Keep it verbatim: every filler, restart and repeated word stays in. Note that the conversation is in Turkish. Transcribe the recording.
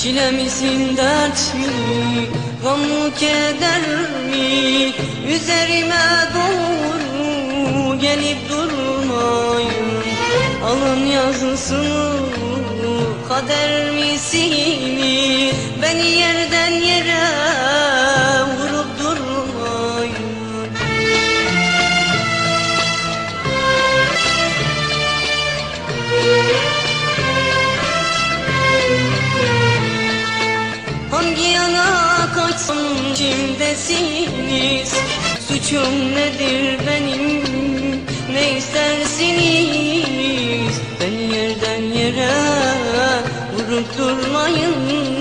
Çile misin, dert mi, gam mı, keder mi? Üzerime doğru gelip durmayın. Alın yazısını, kader misiniz? Beni yerden yere vurup durmayın. Hangi yana kaçsam kimdesiniz? Suçum nedir benim, ne istersiniz? Beni yerden yere vurup durmayın.